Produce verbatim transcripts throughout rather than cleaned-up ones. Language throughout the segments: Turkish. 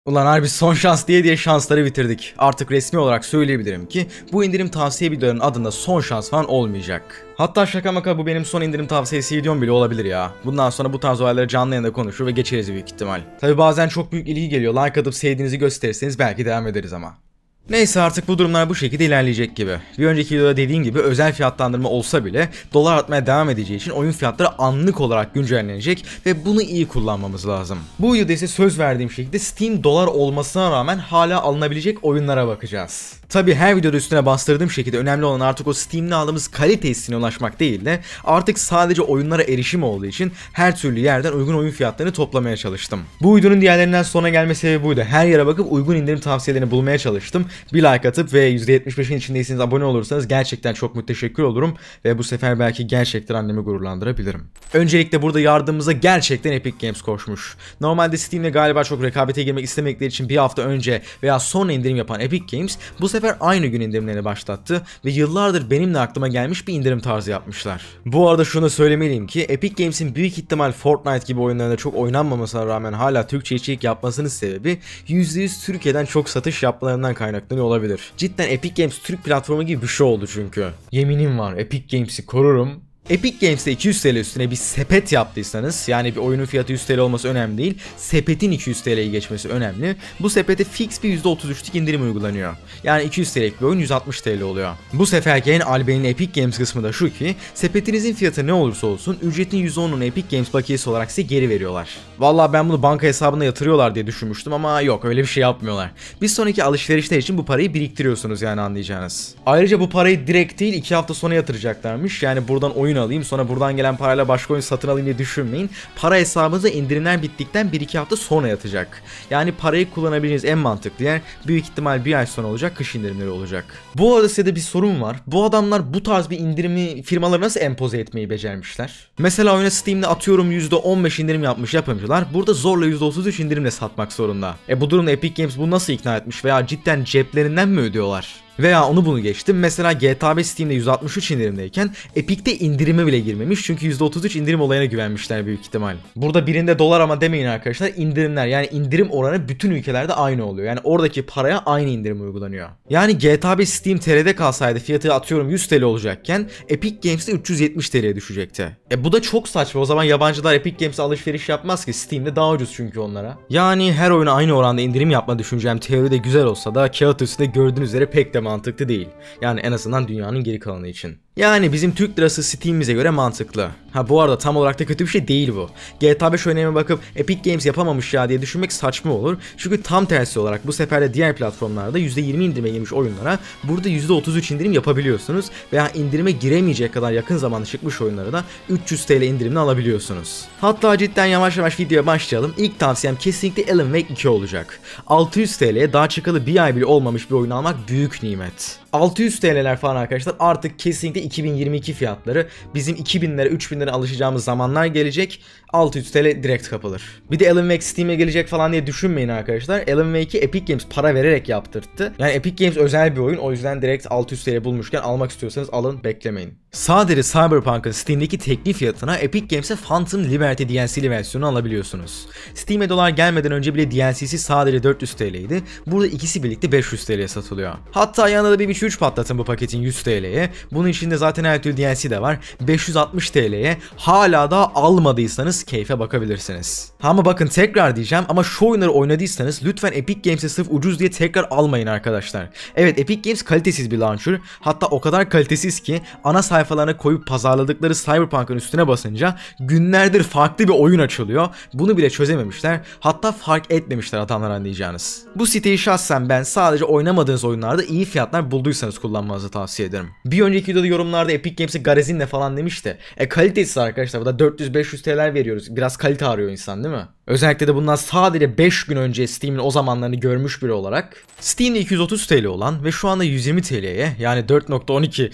Ulan harbi son şans diye diye şansları bitirdik. Artık resmi olarak söyleyebilirim ki bu indirim tavsiye videolarının adında son şans falan olmayacak. Hatta şaka maka bu benim son indirim tavsiyesi videom bile olabilir ya. Bundan sonra bu tarz olayları canlı yayında konuşur ve geçeriz büyük ihtimal. Tabi bazen çok büyük ilgi geliyor. Like atıp sevdiğinizi gösterirseniz belki devam ederiz ama. Neyse artık bu durumlar bu şekilde ilerleyecek gibi. Bir önceki videoda dediğim gibi özel fiyatlandırma olsa bile dolar artmaya devam edeceği için oyun fiyatları anlık olarak güncellenecek ve bunu iyi kullanmamız lazım. Bu videoda ise söz verdiğim şekilde Steam dolar olmasına rağmen hala alınabilecek oyunlara bakacağız. Tabi her videoda üstüne bastırdığım şekilde önemli olan artık o Steam'de aldığımız kalite hissine ulaşmak değil de artık sadece oyunlara erişim olduğu için her türlü yerden uygun oyun fiyatlarını toplamaya çalıştım. Bu videonun diğerlerinden sonra gelme sebebi buydu. Her yere bakıp uygun indirim tavsiyelerini bulmaya çalıştım. Bir like atıp ve yüzde yetmiş beşin içindeyseniz abone olursanız gerçekten çok müteşekkir olurum ve bu sefer belki gerçekten annemi gururlandırabilirim. Öncelikle burada yardımımıza gerçekten Epic Games koşmuş. Normalde Steam'le galiba çok rekabete girmek istemedikleri için bir hafta önce veya sonra indirim yapan Epic Games bu sefer aynı gün indirimlerini başlattı ve yıllardır benim de aklıma gelmiş bir indirim tarzı yapmışlar. Bu arada şunu söylemeliyim ki Epic Games'in büyük ihtimal Fortnite gibi oyunlarında çok oynanmamasına rağmen hala Türkçe içerik yapmasının sebebi yüzde yüz Türkiye'den çok satış yapmalarından kaynaklanıyor olabilir. Cidden Epic Games Türk platformu gibi bir şey oldu çünkü. Yeminim var, Epic Games'i korurum. Epic Games'te iki yüz TL üstüne bir sepet yaptıysanız, yani bir oyunun fiyatı yüz TL olması önemli değil, sepetin iki yüz TL'yi geçmesi önemli. Bu sepete fix bir yüzde otuz üçlük indirim uygulanıyor. Yani iki yüz TL'lik bir oyun yüz altmış TL oluyor. Bu seferki en albenin Epic Games kısmı da şu ki, sepetinizin fiyatı ne olursa olsun ücretin yüzde onunu Epic Games bakiyesi olarak size geri veriyorlar. Vallahi ben bunu banka hesabına yatırıyorlar diye düşünmüştüm ama yok, öyle bir şey yapmıyorlar. Bir sonraki alışverişler için bu parayı biriktiriyorsunuz yani, anlayacağınız. Ayrıca bu parayı direkt değil iki hafta sonra yatıracaklarmış. Yani buradan oyun alayım sonra buradan gelen parayla başka oyun satın alayım diye düşünmeyin. Para hesabınıza indirimler bittikten bir iki hafta sonra yatacak. Yani parayı kullanabileceğiniz en mantıklı yer büyük ihtimal bir ay sonra olacak, kış indirimleri olacak. Bu arada size de bir sorun var. Bu adamlar bu tarz bir indirimi firmaları nasıl empoze etmeyi becermişler? Mesela oyuna Steam'de atıyorum yüzde on beş indirim yapmış yapımcılar. Burada zorla yüzde otuz üç indirimle satmak zorunda. E bu durumda Epic Games bunu nasıl ikna etmiş veya cidden ceplerinden mi ödüyorlar? Veya onu bunu geçtim. Mesela G T A beş Steam'de yüz altmış üç indirimdeyken Epic'te indirime bile girmemiş. Çünkü yüzde otuz üç indirim olayına güvenmişler büyük ihtimal. Burada birinde dolar ama demeyin arkadaşlar. İndirimler, yani indirim oranı bütün ülkelerde aynı oluyor. Yani oradaki paraya aynı indirim uygulanıyor. Yani G T A beş Steam T R'de kalsaydı fiyatı atıyorum yüz TL olacakken Epic Games'te üç yüz yetmiş TL'ye düşecekti. E bu da çok saçma. O zaman yabancılar Epic Games'e alışveriş yapmaz ki. Steam'de daha ucuz çünkü onlara. Yani her oyuna aynı oranda indirim yapma düşüncem teoride güzel olsa da kağıt üstünde gördüğünüz üzere pek de mantıklı değil. Yani en azından dünyanın geri kalanı için. Yani bizim Türk lirası Steam'imize göre mantıklı. Ha bu arada tam olarak da kötü bir şey değil bu. G T A beş oynayana bakıp Epic Games yapamamış ya diye düşünmek saçma olur. Çünkü tam tersi olarak bu sefer de diğer platformlarda yüzde yirmi indirime girmiş oyunlara burada yüzde otuz üç indirim yapabiliyorsunuz. Veya indirime giremeyecek kadar yakın zamanda çıkmış oyunları da üç yüz TL indirimle alabiliyorsunuz. Hatta cidden yavaş yavaş videoya başlayalım. İlk tavsiyem kesinlikle Alan Wake iki olacak. altı yüz TL'ye daha çıkalı bir ay bile olmamış bir oyun almak büyük nimet. altı yüz TL'ler falan arkadaşlar artık kesinlikle iki bin yirmi iki fiyatları. Bizim iki binlere üç binlere alışacağımız zamanlar gelecek. altı yüz TL direkt kapılır. Bir de Alan Wake Steam'e gelecek falan diye düşünmeyin arkadaşlar. Alan Wake'i Epic Games para vererek yaptırttı. Yani Epic Games özel bir oyun, o yüzden direkt altı yüz TL bulmuşken almak istiyorsanız alın, beklemeyin. Sadece Cyberpunk'ın Steam'deki teklif fiyatına Epic Games'e Phantom Liberty D L C'li versiyonu alabiliyorsunuz. Steam'e dolar gelmeden önce bile D L C'si sadece dört yüz TL'ydi. Burada ikisi birlikte beş yüz TL'ye satılıyor. Hatta yanında da bir üç patlatın bu paketin yüz TL'ye. Bunun içinde zaten her türlü D L C de var. beş yüz altmış TL'ye hala da almadıysanız keyfe bakabilirsiniz. Ama bakın tekrar diyeceğim ama şu oyunları oynadıysanız lütfen Epic Games'e sırf ucuz diye tekrar almayın arkadaşlar. Evet, Epic Games kalitesiz bir launcher. Hatta o kadar kalitesiz ki ana sayfalarına koyup pazarladıkları Cyberpunk'ın üstüne basınca günlerdir farklı bir oyun açılıyor. Bunu bile çözememişler. Hatta fark etmemişler adamlar, anlayacağınız. Bu siteyi şahsen ben sadece oynamadığınız oyunlarda iyi fiyatlar bulduysanız kullanmanızı tavsiye ederim. Bir önceki videoda yorumlarda Epic Games'e garazinle falan demişti. E kalitesiz arkadaşlar, bu da dört yüz beş yüz TL'ler veriyoruz. Biraz kalite arıyor insan değil mi? Özellikle de bundan sadece beş gün önce Steam'in o zamanlarını görmüş biri olarak. Steam'de iki yüz otuz TL olan ve şu anda yüz yirmi TL'ye, yani dört nokta on iki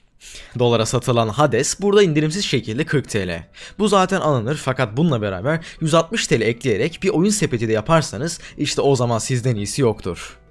dolara satılan Hades burada indirimsiz şekilde kırk TL. Bu zaten alınır, fakat bununla beraber yüz altmış TL ekleyerek bir oyun sepeti de yaparsanız işte o zaman sizden iyisi yoktur.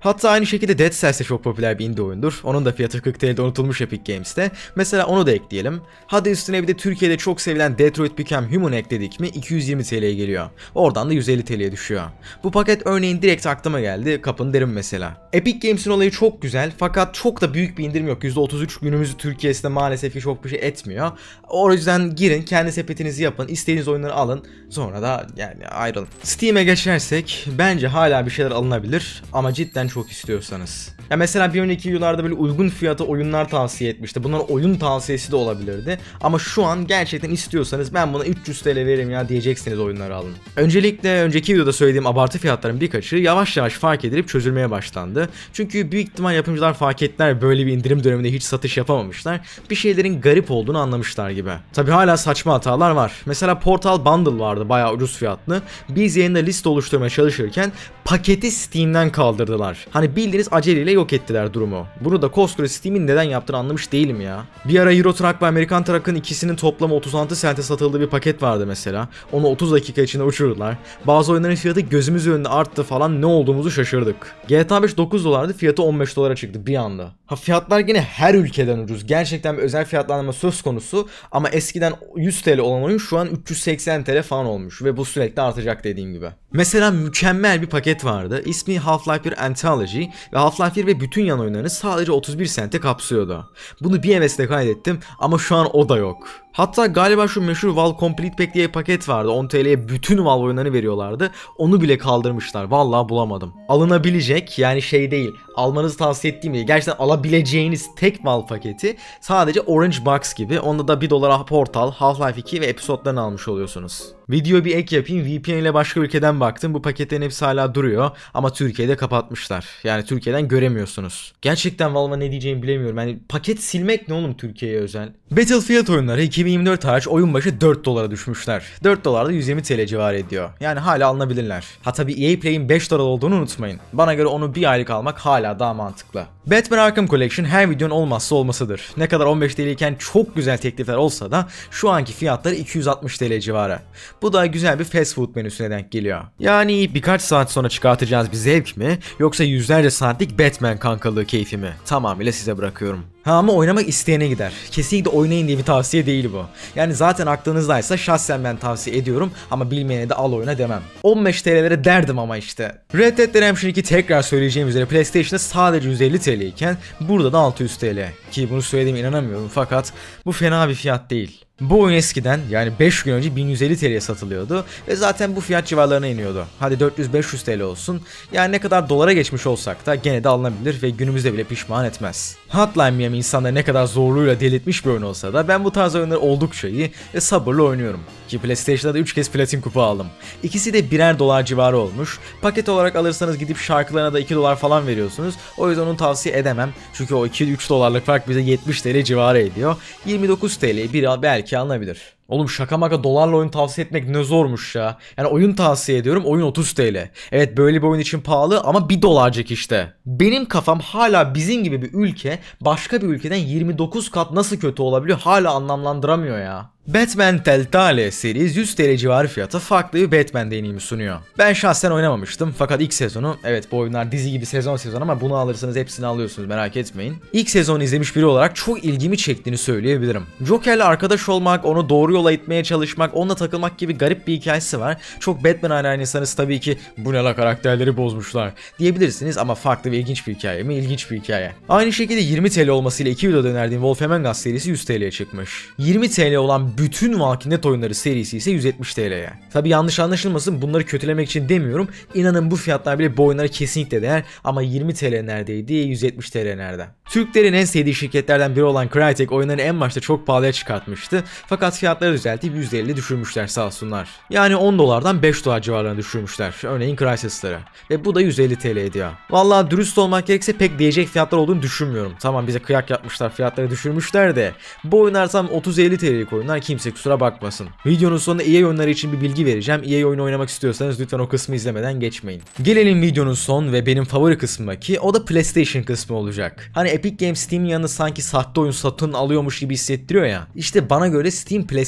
Hatta aynı şekilde Dead Cells de çok popüler bir indie oyundur. Onun da fiyatı kırk T L'de unutulmuş Epic Games'te. Mesela onu da ekleyelim. Hadi üstüne bir de Türkiye'de çok sevilen Detroit Become Human ekledik mi iki yüz yirmi T L'ye geliyor. Oradan da yüz elli T L'ye düşüyor. Bu paket örneğin direkt aklıma geldi. Kapın derim mesela. Epic Games'in olayı çok güzel fakat çok da büyük bir indirim yok. yüzde otuz üç günümüzü Türkiye'sinde maalesef ki çok bir şey etmiyor. O yüzden girin, kendi sepetinizi yapın, istediğiniz oyunları alın. Sonra da yani ayrılın. Steam'e geçersek bence hala bir şeyler alınabilir ama cidden çok istiyorsanız. Ya mesela bir önceki yıllarda böyle uygun fiyata oyunlar tavsiye etmişti. Bunlar oyun tavsiyesi de olabilirdi. Ama şu an gerçekten istiyorsanız ben buna üç yüz T L veririm ya diyeceksiniz, oyunları alın. Öncelikle önceki videoda söylediğim abartı fiyatların birkaçı yavaş yavaş fark edilip çözülmeye başlandı. Çünkü büyük ihtimal yapımcılar fark ettiler, böyle bir indirim döneminde hiç satış yapamamışlar. Bir şeylerin garip olduğunu anlamışlar gibi. Tabi hala saçma hatalar var. Mesela Portal Bundle vardı, bayağı ucuz fiyatlı. Biz yayında liste oluşturmaya çalışırken paketi Steam'den kaldırdılar. Hani bildiğiniz aceleyle yok ettiler durumu. Bunu da koskoca Steam'in neden yaptığını anlamış değilim ya. Bir ara Euro Truck ve Amerikan Truck'ın ikisinin toplamı otuz altı sente satıldığı bir paket vardı mesela. Onu otuz dakika içinde uçurdular. Bazı oyunların fiyatı gözümüzün önünde arttı falan, ne olduğumuzu şaşırdık. G T A beş dokuz dolardı, fiyatı on beş dolara çıktı bir anda. Ha, fiyatlar yine her ülkeden ucuz. Gerçekten bir özel fiyatlandırma söz konusu ama eskiden yüz T L olan oyun şu an üç yüz seksen T L falan olmuş ve bu sürekli artacak dediğim gibi. Mesela mükemmel bir paket vardı. İsmi Half-Life bir Anthology ve Half-Life bir ve bütün yan oyunlarını sadece otuz bir sente kapsıyordu. Bunu bir hevesle kaydettim ama şu an o da yok. Hatta galiba şu meşhur Valve Complete Pack diye bir paket vardı. on T L'ye bütün Valve oyunlarını veriyorlardı. Onu bile kaldırmışlar. Vallahi bulamadım. Alınabilecek, yani şey değil, almanızı tavsiye ettiğim değil, gerçekten alabileceğiniz tek Valve paketi sadece Orange Box gibi. Onda da bir dolara Portal, Half-Life iki ve episodlarını almış oluyorsunuz. Videoya bir ek yapayım. V P N ile başka ülkeden baktım. Bu paketlerin hepsi hala duruyor ama Türkiye'de kapatmışlar. Yani Türkiye'den göremiyorsunuz. Gerçekten Valve'a ne diyeceğimi bilemiyorum. Yani paket silmek ne oğlum Türkiye'ye özel? Battlefield oyunları iki bin yirmi dört hariç oyun başı dört dolara düşmüşler. dört dolar da yüz yirmi T L civarı ediyor. Yani hala alınabilirler. Ha tabi E A Play'in beş dolar olduğunu unutmayın. Bana göre onu bir aylık almak hala daha mantıklı. Batman Arkham Collection her videonun olmazsa olmasıdır. Ne kadar on beş T L iken çok güzel teklifler olsa da şu anki fiyatları iki yüz altmış T L civarı. Bu da güzel bir fast food menüsüne denk geliyor. Yani birkaç saat sonra çıkartacağınız bir zevk mi, yoksa yüzlerce saatlik Batman kankalığı keyfi mi? Tamamıyla size bırakıyorum. Ha ama oynamak isteyene gider. Kesinlikle oynayın diye bir tavsiye değil bu. Yani zaten aklınızdaysa şahsen ben tavsiye ediyorum ama bilmeyene de al oyna demem. on beş T L'lere derdim ama işte. Red Dead Redemption iki tekrar söyleyeceğim üzere PlayStation'da sadece yüz elli T L iken burada da altı yüz T L. Ki bunu söylediğime inanamıyorum fakat bu fena bir fiyat değil. Bu oyun eskiden, yani beş gün önce bin yüz elli T L'ye satılıyordu ve zaten bu fiyat civarlarına iniyordu. Hadi dört yüz beş yüz T L olsun. Yani ne kadar dolara geçmiş olsak da gene de alınabilir ve günümüzde bile pişman etmez. Hotline Miami insanları ne kadar zorluğuyla delirtmiş bir oyun olsa da ben bu tarz oyunları oldukça iyi ve sabırla oynuyorum. Ki PlayStation'da da üç kez platin kupa aldım. İkisi de birer dolar civarı olmuş. Paket olarak alırsanız gidip şarkılarına da iki dolar falan veriyorsunuz. O yüzden onu tavsiye edemem. Çünkü o iki üç dolarlık fark bize yetmiş T L civarı ediyor. yirmi dokuz T L'ye bir al belki alınabilir. Oğlum şaka maka dolarla oyun tavsiye etmek ne zormuş ya. Yani oyun tavsiye ediyorum, oyun otuz T L. Evet böyle bir oyun için pahalı ama bir dolarcık işte. Benim kafam hala bizim gibi bir ülke başka bir ülkeden yirmi dokuz kat nasıl kötü olabiliyor hala anlamlandıramıyor ya. Batman Telltale serisi yüz T L civarı fiyata farklı bir Batman deneyimi sunuyor. Ben şahsen oynamamıştım fakat ilk sezonu, evet bu oyunlar dizi gibi sezon sezon ama bunu alırsanız hepsini alıyorsunuz, merak etmeyin. İlk sezonu izlemiş biri olarak çok ilgimi çektiğini söyleyebilirim. Joker'le arkadaş olmak, onu doğru yola itmeye çalışmak, onunla takılmak gibi garip bir hikayesi var. Çok Batman hayranıysanız tabii ki bu ne la karakterleri bozmuşlar diyebilirsiniz ama farklı ve ilginç bir hikaye mi? İlginç bir hikaye. Aynı şekilde yirmi T L olmasıyla iki videoda önerdiğim Wolf Among Us serisi yüz T L'ye çıkmış. yirmi T L olan bütün Walking Dead oyunları serisi ise yüz yetmiş T L'ye. Tabi yanlış anlaşılmasın, bunları kötülemek için demiyorum. İnanın bu fiyatlar bile bu oyunlara kesinlikle değer ama yirmi T L neredeydi, yüz yetmiş T L nerede? Türklerin en sevdiği şirketlerden biri olan Crytek oyunlarını en başta çok pahalıya çıkartmıştı. Fakat fiyatları düzeltip yüzde elli düşürmüşler sağ olsunlar. Yani on dolardan beş dolar civarlarına düşürmüşler. Örneğin Crysis'ları. Ve bu da yüz elli T L ediyor. Vallahi dürüst olmak gerekirse pek diyecek fiyatlar olduğunu düşünmüyorum. Tamam bize kıyak yapmışlar, fiyatları düşürmüşler de bu oyunlar tam otuz elli T L'lik oyunlar, kimse kusura bakmasın. Videonun sonunda E A oyunları için bir bilgi vereceğim. E A oyunu oynamak istiyorsanız lütfen o kısmı izlemeden geçmeyin. Gelelim videonun son ve benim favori kısmına, ki o da PlayStation kısmı olacak. Hani Epic Games Steam'in yanında sanki sahte oyun satın alıyormuş gibi hissettiriyor ya. İşte bana göre Steam PlayStation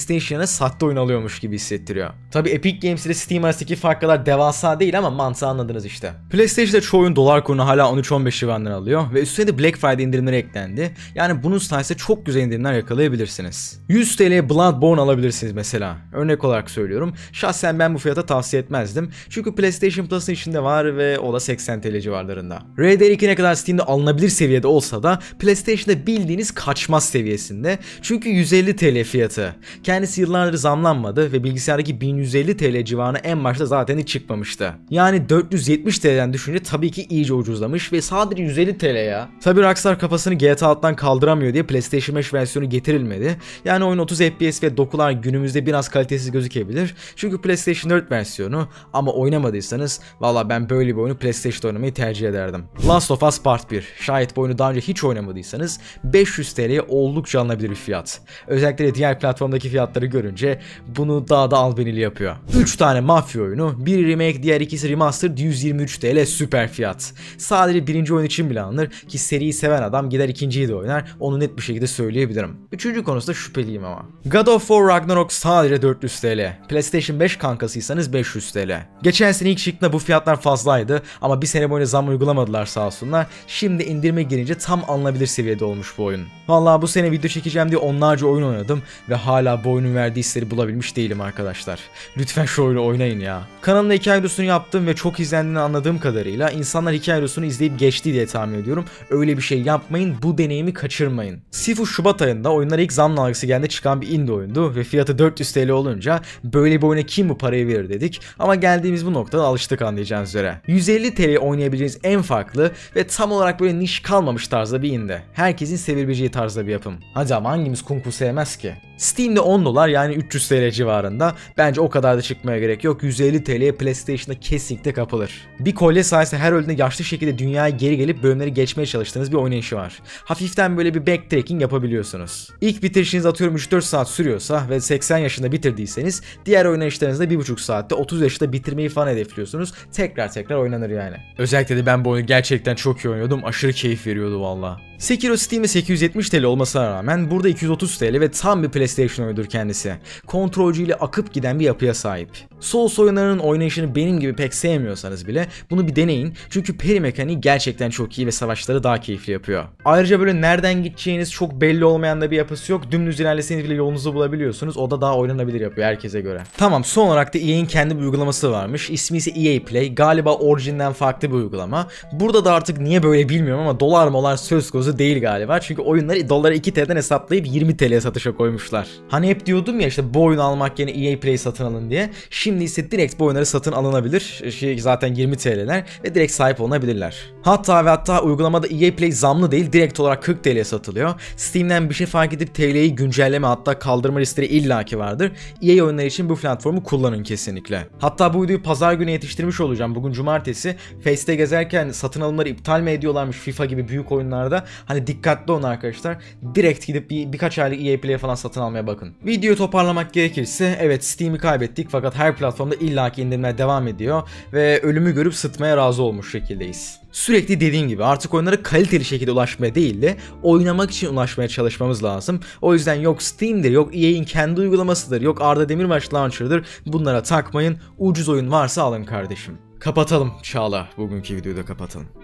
PlayStation'a sahte oyun alıyormuş gibi hissettiriyor. Tabi Epic Games ile Steam arasındaki fark kadar devasa değil ama mantığı anladınız işte. PlayStation'da çoğu oyun dolar kurunu hala on üç on beş civarından alıyor ve üstüne de Black Friday indirimleri eklendi. Yani bunun sayesinde çok güzel indirimler yakalayabilirsiniz. yüz TL'ye Bloodborne alabilirsiniz mesela. Örnek olarak söylüyorum. Şahsen ben bu fiyata tavsiye etmezdim. Çünkü PlayStation Plus'ın içinde var ve o da seksen TL civarlarında. R D R iki ne kadar Steam'de alınabilir seviyede olsa da PlayStation'da bildiğiniz kaçmaz seviyesinde. Çünkü yüz elli TL fiyatı. Kendisi yıllardır zamlanmadı ve bilgisayardaki bin yüz elli TL civarına en başta zaten hiç çıkmamıştı. Yani dört yüz yetmiş TL'den düşünce tabii ki iyice ucuzlamış ve sadece yüz elli TL ya. Tabii Rockstar kafasını G T A alttan kaldıramıyor diye PlayStation beş versiyonu getirilmedi. Yani oyun otuz F P S ve dokular günümüzde biraz kalitesiz gözükebilir. Çünkü PlayStation dört versiyonu, ama oynamadıysanız valla ben böyle bir oyunu PlayStation'da oynamayı tercih ederdim. Last of Us Part bir. Şayet bu oyunu daha önce hiç oynamadıysanız beş yüz TL'ye oldukça alınabilir bir fiyat. Özellikle diğer platformdaki fiyatları görünce bunu daha da albenili yapıyor. üç tane mafya oyunu, biri remake, diğer ikisi remastered, yüz yirmi üç TL süper fiyat. Sadece birinci oyun için bile alınır ki seriyi seven adam gider ikinciyi de oynar, onu net bir şekilde söyleyebilirim. Üçüncü konusu da şüpheliyim ama. God of War Ragnarok sadece dört yüz TL. PlayStation beş kankasıysanız beş yüz TL. Geçen sene ilk çıktığında bu fiyatlar fazlaydı ama bir sene boyunca zam uygulamadılar sağ olsunlar. Şimdi indirime girince tam alınabilir seviyede olmuş bu oyun. Vallahi bu sene video çekeceğim diye onlarca oyun oynadım ve hala bu oyunun verdiği hisleri bulabilmiş değilim arkadaşlar. Lütfen şu oyunu oynayın ya. Kanalımda hikaye videosunu yaptım ve çok izlendiğini anladığım kadarıyla insanlar hikaye videosunu izleyip geçti diye tahmin ediyorum. Öyle bir şey yapmayın, bu deneyimi kaçırmayın. Sifu Şubat ayında oyunlara ilk zam dalgası geldiğinde çıkan bir indie oyundu ve fiyatı dört yüz TL olunca böyle bir oyuna kim bu parayı verir dedik, ama geldiğimiz bu noktada alıştık anlayacağınız üzere. yüz elli TL'ye oynayabileceğiniz en farklı ve tam olarak böyle niş kalmamış tarzda bir indie. Herkesin sevebileceği tarzda bir yapım. Hadi ama hangimiz Kung Fu sevmez ki? Steam'de on dolar yani üç yüz TL civarında. Bence o kadar da çıkmaya gerek yok. yüz elli TL'ye PlayStation'da kesinlikle kapılır. Bir kolye sayesinde her öldüğünde yaşlı şekilde dünyaya geri gelip bölümleri geçmeye çalıştığınız bir oynayışı var. Hafiften böyle bir backtracking yapabiliyorsunuz. İlk bitirişiniz atıyorum üç dört saat sürüyorsa ve seksen yaşında bitirdiyseniz diğer oynayışlarınızda bir buçuk saatte otuz yaşında bitirmeyi falan hedefliyorsunuz. Tekrar tekrar oynanır yani. Özellikle de ben bu oyunu gerçekten çok iyi oynuyordum. Aşırı keyif veriyordu valla. Sekiro Steam'de sekiz yüz yetmiş TL olmasına rağmen burada iki yüz otuz TL ve tam bir PlayStation oyunudur kendisi. Kontrolcüyle akıp giden bir yapıya sahip. Souls oyunlarının oynayışını benim gibi pek sevmiyorsanız bile bunu bir deneyin. Çünkü peri mekaniği gerçekten çok iyi ve savaşları daha keyifli yapıyor. Ayrıca böyle nereden gideceğiniz çok belli olmayan da bir yapısı yok. Dümdüz ilerleseniz bile yolunuzu bulabiliyorsunuz. O da daha oynanabilir yapıyor herkese göre. Tamam, son olarak da E A'nin kendi bir uygulaması varmış. İsmi ise E A Play. Galiba orijinden farklı bir uygulama. Burada da artık niye böyle bilmiyorum ama dolar molar söz konusu değil galiba. Çünkü oyunları doları iki TL'den hesaplayıp yirmi TL'ye satışa koymuşlar. Hani hep diyordum ya işte bu oyunu almak yerine E A Play satın alın diye. Şimdi ise direkt bu oyunları satın alınabilir. Şey, zaten yirmi TL'ler ve direkt sahip olunabilirler. Hatta ve hatta uygulamada E A Play zamlı değil, direkt olarak kırk TL'ye satılıyor. Steam'den bir şey fark edip T L'yi güncelleme hatta kaldırma listeleri illaki vardır. E A oyunları için bu platformu kullanın kesinlikle. Hatta bu videoyu pazar günü yetiştirmiş olacağım. Bugün cumartesi. Face'te gezerken satın alımları iptal mi ediyorlarmış FIFA gibi büyük oyunlarda. Hani dikkatli olun arkadaşlar. Direkt gidip bir, birkaç aylık E A Play falan satın almaya bakın. Videoyu toparlamak gerekirse evet, Steam'i kaybettik fakat her platformda illaki indirimler devam ediyor ve ölümü görüp sıtmaya razı olmuş şekildeyiz. Sürekli dediğim gibi artık oyunlara kaliteli şekilde ulaşmaya değil de oynamak için ulaşmaya çalışmamız lazım. O yüzden yok Steam'dir, yok E A'nin kendi uygulamasıdır, yok Arda Demirbaş Launcher'dır. Bunlara takmayın. Ucuz oyun varsa alın kardeşim. Kapatalım Çağla. Bugünkü videoyu da kapatalım.